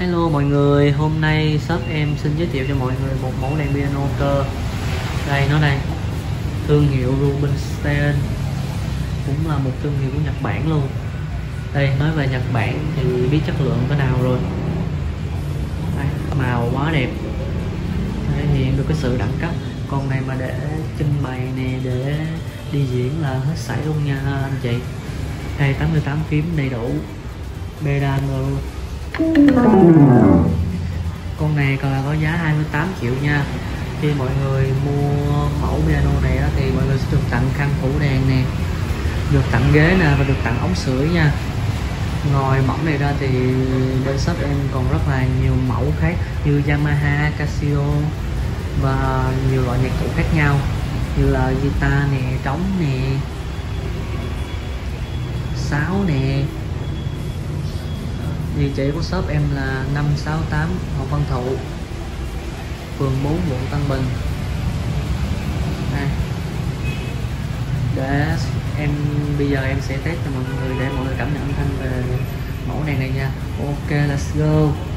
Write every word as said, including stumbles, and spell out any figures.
Hello mọi người, hôm nay shop em xin giới thiệu cho mọi người một mẫu đèn piano cơ. Đây nó đây, thương hiệu Rubinstein, cũng là một thương hiệu của Nhật Bản luôn. Đây, nói về Nhật Bản thì biết chất lượng thế nào rồi. Đây, màu quá đẹp, thể hiện được cái sự đẳng cấp. Con này mà để trưng bày nè, để đi diễn là hết sảy luôn nha anh chị. Đây, tám mươi tám phím đầy đủ, pedal luôn. Con này còn là có giá hai mươi tám triệu nha. Khi mọi người mua mẫu piano này á, thì mọi người sẽ được tặng khăn phủ đèn nè, được tặng ghế nè và được tặng ống sưởi nha. Ngoài mẫu này ra thì bên shop em còn rất là nhiều mẫu khác như Yamaha, Casio và nhiều loại nhạc cụ khác nhau như là guitar nè, trống nè, sáo nè. Địa chỉ của shop em là năm sáu tám Hồ Văn Thụ, phường bốn, quận Tân Bình. Đây. Để em bây giờ em sẽ test cho mọi người để mọi người cảm nhận âm thanh về mẫu đèn này nha. Ok, let's go.